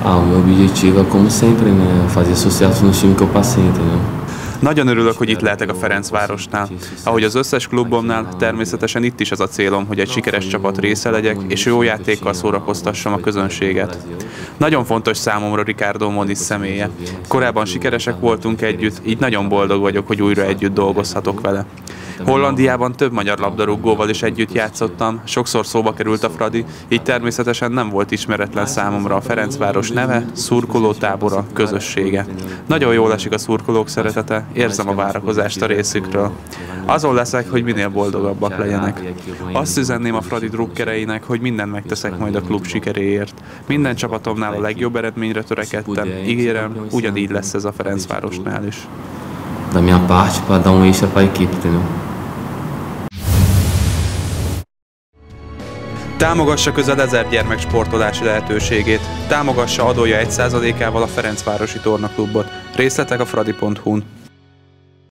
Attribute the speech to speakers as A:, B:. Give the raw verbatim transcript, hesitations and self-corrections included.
A: Ah, o meu objetivo é, como sempre, né, fazer sucesso no time que eu passei, entendeu?
B: Nagyon örülök, hogy itt lehetek a Ferencvárosnál. Ahogy az összes klubomnál, természetesen itt is az a célom, hogy egy sikeres csapat része legyek, és jó játékkal szórakoztassam a közönséget. Nagyon fontos számomra Ricardo Moniz személye. Korábban sikeresek voltunk együtt, így nagyon boldog vagyok, hogy újra együtt dolgozhatok vele. Hollandiában több magyar labdarúgóval is együtt játszottam, sokszor szóba került a Fradi, így természetesen nem volt ismeretlen számomra a Ferencváros neve, szurkolótábora, közössége. Nagyon jól esik a szurkolók szeretete, érzem a várakozást a részükről. Azon leszek, hogy minél boldogabbak legyenek. Azt üzenném a Fradi drukkereinek, hogy mindent megteszek majd a klub sikeréért. Minden csapatomnál a legjobb eredményre törekedtem, ígérem, ugyanígy lesz ez a Ferencvárosnál is.
A: Da minha parte, para dar um extra para a equipe, entendeu?
B: Támogassa közel ezer gyermek sportolási lehetőségét. Támogassa adója egy százalékával a Ferencvárosi Tornaklubot. Részletek a fradi pont hu-n.